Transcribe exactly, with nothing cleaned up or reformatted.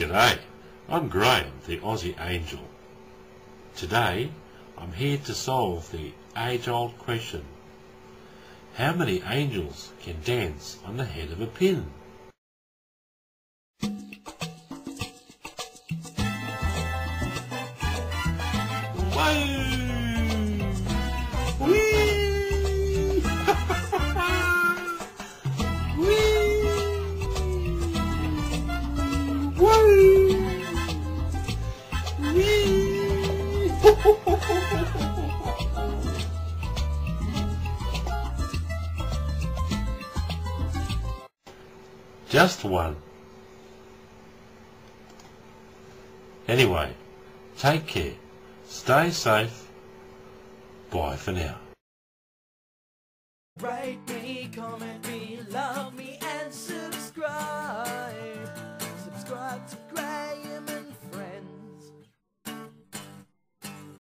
G'day, I'm Graham, the Aussie Angel. Today, I'm here to solve the age-old question: how many angels can dance on the head of a pin? Whee! Whee! Whee! Whee! Just one. Anyway, take care, stay safe, bye for now. Write me, comment